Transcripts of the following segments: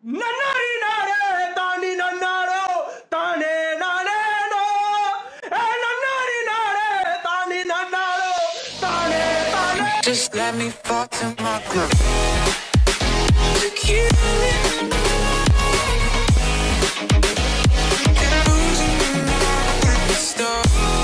नन्नारी नारे तानी नन्नारो ताने नाने नो ए नन्नारी नारे तानी नन्नारो ताने ताने Just let me fall to my groove. Look you and losing my mind like a star.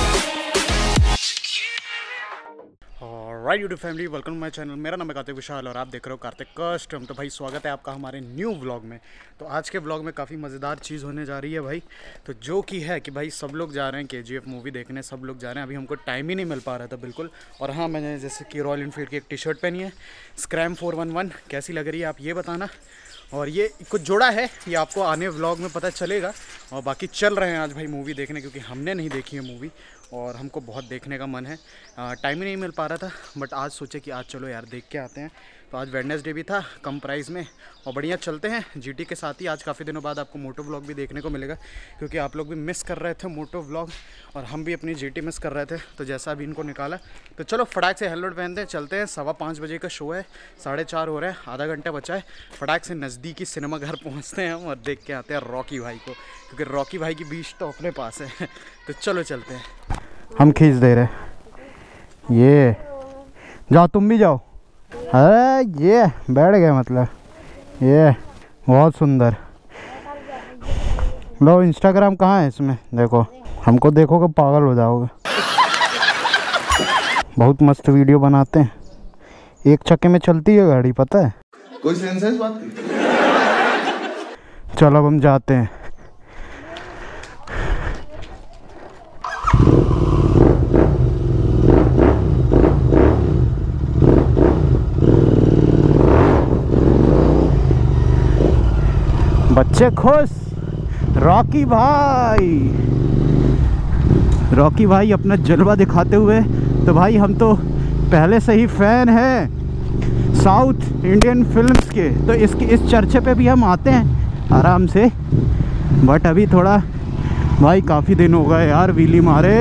Right YouTube family, welcome to my channel. मेरा नाम है कार्तिक विशाल और आप देख रहे हो कार्तिक कस्टम। तो भाई स्वागत है आपका हमारे न्यू व्लॉग में। तो आज के व्लॉग में काफ़ी मज़ेदार चीज़ होने जा रही है भाई। तो जो कि है कि भाई सब लोग जा रहे हैं KGF मूवी देखने, सब लोग जा रहे हैं। अभी हमको टाइम ही नहीं मिल पा रहा था बिल्कुल। और हाँ, मैंने जैसे कि रॉयल इनफील्ड की एक टी शर्ट पहनी है स्क्रैम 411, कैसी लग रही है आप ये बताना। और ये कुछ जोड़ा है, ये आपको आने व्लॉग में पता चलेगा। और बाकी चल रहे हैं आज भाई मूवी देखने, क्योंकि हमने नहीं देखी है मूवी और हमको बहुत देखने का मन है। टाइम ही नहीं मिल पा रहा था, बट आज सोचे कि आज चलो यार देख के आते हैं। तो आज वेडनेसडे भी था, कम प्राइस में और बढ़िया चलते हैं GT के साथ ही। आज काफ़ी दिनों बाद आपको मोटो व्लॉग भी देखने को मिलेगा, क्योंकि आप लोग भी मिस कर रहे थे मोटो व्लॉग और हम भी अपनी GT मिस कर रहे थे। तो जैसा अभी इनको निकाला, तो चलो फटाक से हेलमेट पहनते हैं, चलते हैं। 5:15 बजे का शो है, 4:30 हो रहा है, आधा घंटा बचा है। फटाक से नज़दीकी सिनेमा घर पहुँचते हैं और देख के आते हैं रॉकी भाई को, क्योंकि रॉकी भाई की बीच तो अपने पास है। तो चलो चलते हैं। हम खींच दे रहे, ये जाओ, तुम भी जाओ। अरे ये बैठ गए, मतलब ये बहुत सुंदर। लो, इंस्टाग्राम कहाँ है इसमें? देखो, हमको देखोगे पागल हो जाओगे। बहुत मस्त वीडियो बनाते हैं, एक चक्के में चलती है गाड़ी, पता है? कोई सेंस है इस बात की? चलो अब हम जाते हैं। बच्चे खुश, रॉकी भाई अपना जलवा दिखाते हुए। तो भाई हम तो पहले से ही फ़ैन हैं साउथ इंडियन फिल्म्स के, तो इस चर्चे पे भी हम आते हैं आराम से। बट अभी थोड़ा भाई काफ़ी दिन हो गए यार व्हीली मारे।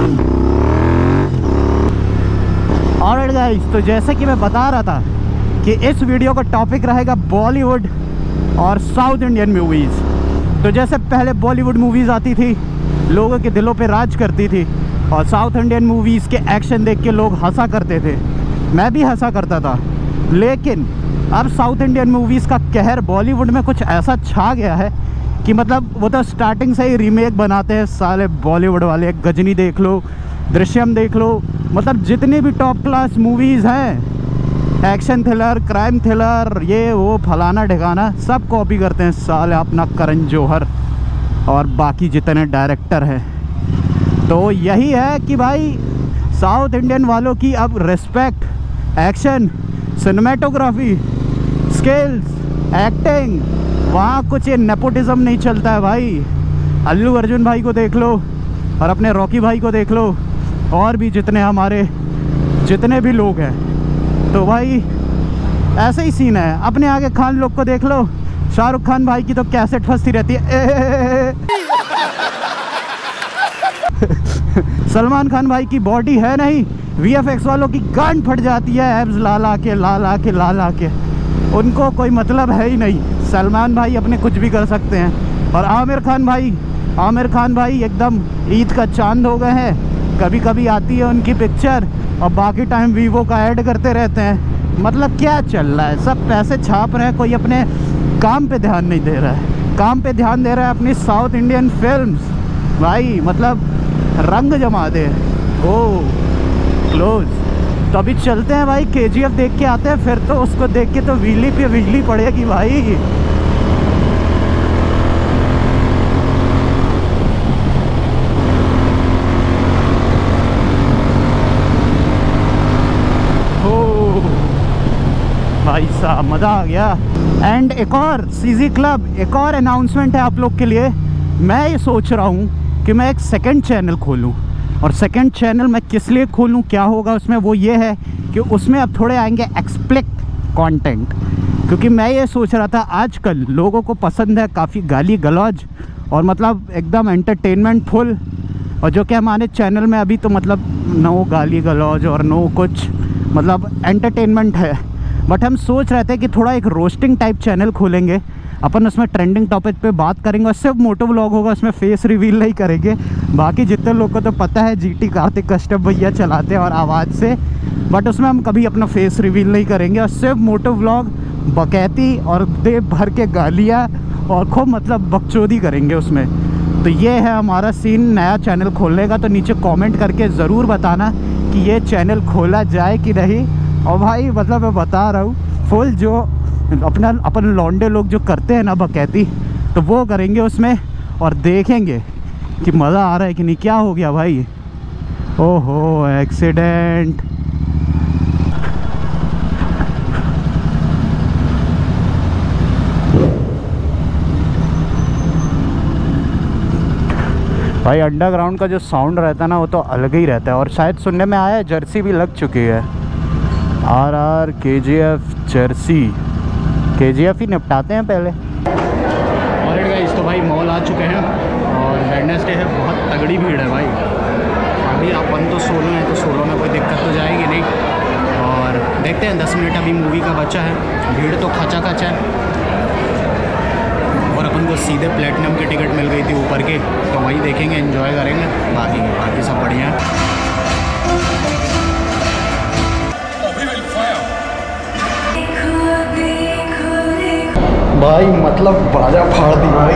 ऑलराइट गाइस, तो जैसे कि मैं बता रहा था कि इस वीडियो का टॉपिक रहेगा बॉलीवुड और साउथ इंडियन मूवीज़। तो जैसे पहले बॉलीवुड मूवीज़ आती थी, लोगों के दिलों पे राज करती थी, और साउथ इंडियन मूवीज़ के एक्शन देख के लोग हंसा करते थे, मैं भी हंसा करता था। लेकिन अब साउथ इंडियन मूवीज़ का कहर बॉलीवुड में कुछ ऐसा छा गया है कि मतलब वो तो स्टार्टिंग से ही रीमेक बनाते हैं साले बॉलीवुड वाले। गजनी देख लो, दृश्यम देख लो, मतलब जितनी भी टॉप क्लास मूवीज़ हैं, एक्शन थ्रिलर, क्राइम थ्रिलर, ये वो फलाना ठिकाना, सब कॉपी करते हैं साले अपना करण जौहर और बाकी जितने डायरेक्टर हैं। तो यही है कि भाई साउथ इंडियन वालों की अब respect, action, cinematography, skills, acting, वहाँ कुछ ये नेपोटिज्म नहीं चलता है भाई। अल्लू अर्जुन भाई को देख लो और अपने रॉकी भाई को देख लो, और भी जितने हमारे जितने भी लोग हैं, तो भाई ऐसे ही सीन है। अपने आगे खान लोग को देख लो, शाहरुख खान भाई की तो कैसेट फंसती रहती है। सलमान खान भाई की बॉडी है नहीं, VFX वालों की गांड फट जाती है, एब्स ला ला के उनको कोई मतलब है ही नहीं। सलमान भाई अपने कुछ भी कर सकते हैं। और आमिर खान भाई एकदम ईद का चांद हो गए हैं। कभी कभी आती है उनकी पिक्चर और बाकी टाइम वीवो का ऐड करते रहते हैं। मतलब क्या चल रहा है? सब पैसे छाप रहे हैं, कोई अपने काम पे ध्यान नहीं दे रहा है। काम पे ध्यान दे रहा है अपनी साउथ इंडियन फिल्म्स भाई, मतलब रंग जमा दे। ओ क्लोज। तो अभी चलते हैं भाई, KGF देख के आते हैं, फिर तो उसको देख के तो व्हीली पे बिजली पड़ेगी भाई। भाई साहब मज़ा आ गया। एंड एक और CG क्लब, एक और अनाउंसमेंट है आप लोग के लिए। मैं ये सोच रहा हूँ कि मैं एक सेकंड चैनल खोलूँ। और सेकंड चैनल मैं किस लिए खोलूँ, क्या होगा उसमें, वो ये है कि उसमें अब थोड़े आएंगे एक्सप्लिसिट कंटेंट। क्योंकि मैं ये सोच रहा था आजकल लोगों को पसंद है काफ़ी गाली गलौज और मतलब एकदम एंटरटेनमेंट फुल। और जो कि हमारे चैनल में अभी तो मतलब नो गाली गलौज और नो कुछ, मतलब एंटरटेनमेंट है। बट हम सोच रहे थे कि थोड़ा एक रोस्टिंग टाइप चैनल खोलेंगे अपन उसमें ट्रेंडिंग टॉपिक पे बात करेंगे और सिर्फ मोटो व्लॉग होगा, उसमें फेस रिवील नहीं करेंगे। बाकी जितने लोग को तो पता है GT कार्तिक कश्यप भैया चलाते हैं और आवाज़ से, बट उसमें हम कभी अपना फेस रिवील नहीं करेंगे और सिर्फ मोटो व्लॉग, बकैती और दे भर के गालियाँ और खूब मतलब बकचोदी करेंगे उसमें। तो ये है हमारा सीन नया चैनल खोलने का। तो नीचे कमेंट करके ज़रूर बताना कि ये चैनल खोला जाए कि नहीं। और भाई मतलब मैं बता रहा हूँ फुल जो अपन लौंडे लोग जो करते हैं ना बकैती, तो वो करेंगे उसमें और देखेंगे कि मज़ा आ रहा है कि नहीं। क्या हो गया भाई? ओहो एक्सीडेंट। भाई अंडरग्राउंड का जो साउंड रहता है ना वो तो अलग ही रहता है। और शायद सुनने में आया है जर्सी भी लग चुकी है। RR KGF जर्सी, KGF ही निपटाते हैं पहले। और गाइस तो भाई मॉल आ चुके हैं और वेडनेसडे है, बहुत तगड़ी भीड़ है भाई। अभी अपन तो सोलो हैं तो सोलो में कोई दिक्कत तो जाएगी नहीं। और देखते हैं 10 मिनट अभी मूवी का बचा है। भीड़ तो खचा खचा है और अपन को सीधे प्लेटिनम की टिकट मिल गई थी ऊपर की, तो वही देखेंगे, एंजॉय करेंगे। बाकी सब बढ़िया है। भाई मतलब बाजा फाड़ दी भाई,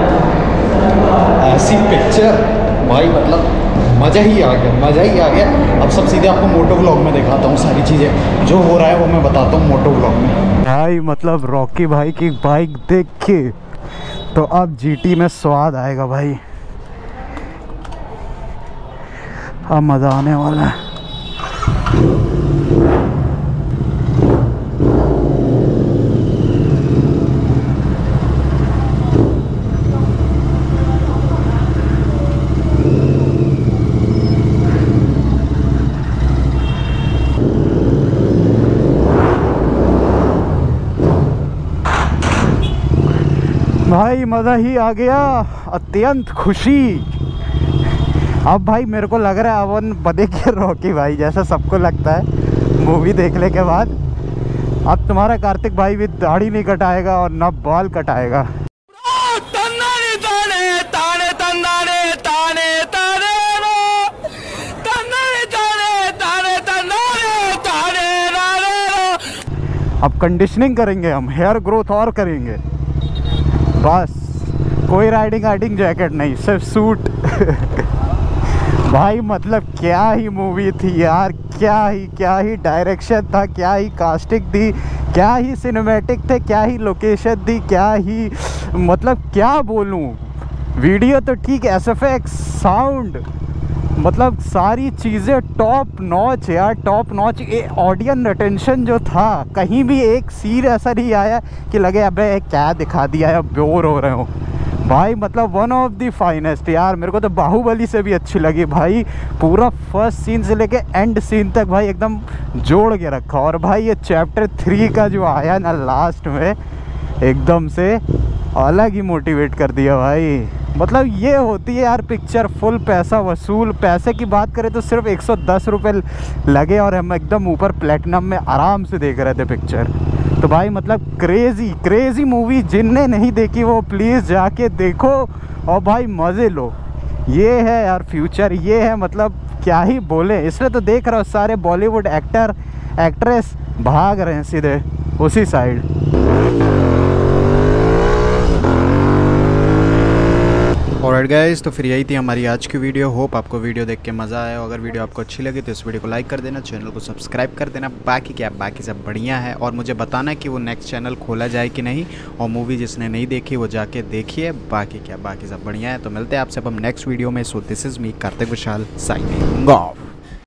ऐसी पिक्चर भाई, मतलब मज़ा ही आ गया, मज़ा ही आ गया। अब सब सीधे आपको मोटो व्लॉग में दिखाता हूँ, सारी चीज़ें जो हो रहा है वो मैं बताता हूँ मोटो व्लॉग में। भाई मतलब रॉकी भाई की बाइक देख के तो अब GT में स्वाद आएगा भाई, अब मज़ा आने वाला है। भाई मज़ा ही आ गया, अत्यंत खुशी। अब भाई मेरे को लग रहा है अपन बनेंगे रॉकी भाई जैसा सबको लगता है मूवी देखने के बाद। अब तुम्हारा कार्तिक भाई भी दाढ़ी नहीं कटाएगा और ना बाल कटाएगा। अब कंडीशनिंग करेंगे हम, हेयर ग्रोथ और करेंगे बस। कोई राइडिंग जैकेट नहीं, सिर्फ सूट। भाई मतलब क्या ही मूवी थी यार, क्या ही डायरेक्शन था, क्या ही कास्टिंग थी, क्या ही सिनेमैटिक थे, क्या ही लोकेशन थी, क्या ही मतलब क्या बोलूं। वीडियो तो ठीक, SFX साउंड, मतलब सारी चीज़ें टॉप नॉच यार, टॉप नॉच। ये ऑडियंस अटेंशन जो था, कहीं भी एक सीन ऐसा नहीं आया कि लगे अबे क्या दिखा दिया है, बोर हो रहे हो भाई। मतलब वन ऑफ द फाइनेस्ट यार। मेरे को तो बाहुबली से भी अच्छी लगी भाई। पूरा फर्स्ट सीन से लेके एंड सीन तक भाई एकदम जोड़ के रखा। और भाई ये चैप्टर 3 का जो आया ना लास्ट में, एकदम से अलग ही मोटिवेट कर दिया भाई। मतलब ये होती है यार पिक्चर, फुल पैसा वसूल। पैसे की बात करें तो सिर्फ 110 रुपये लगे और हम एकदम ऊपर प्लेटिनम में आराम से देख रहे थे पिक्चर। तो भाई मतलब क्रेज़ी मूवी। जिनने नहीं देखी वो प्लीज़ जाके देखो और भाई मज़े लो। ये है यार फ्यूचर, ये है मतलब क्या ही बोले। इसलिए तो देख रहा हूँ सारे बॉलीवुड एक्टर एक्ट्रेस भाग रहे हैं सीधे उसी साइड। ऑलराइट गाइस, तो फिर यही थी हमारी आज की वीडियो। होप आपको वीडियो देख के मज़ा आया। अगर वीडियो आपको अच्छी लगी तो इस वीडियो को लाइक कर देना, चैनल को सब्सक्राइब कर देना। बाकी सब बढ़िया है। और मुझे बताना कि वो नेक्स्ट चैनल खोला जाए कि नहीं। और मूवी जिसने नहीं देखी वो जाके देखिए। बाकी सब बढ़िया है। तो मिलते हैं आपसे अब हम नेक्स्ट वीडियो में। So this is me Kartik Vishal signing of.